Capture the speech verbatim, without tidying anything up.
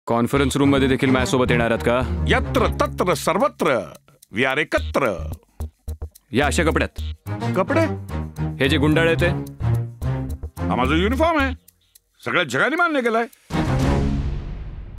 Conference room मध्ये देखील माझ्यासोबत येणार आहात का? यत्र तत्र सर्वत्र वी आर एकत्र. या अशा कपड्यात? कपडे? हे जे गुंडाळ आहे ते? हा माझा युनिफॉर्म आहे, सगळ्या जगाने मान्य केलाय.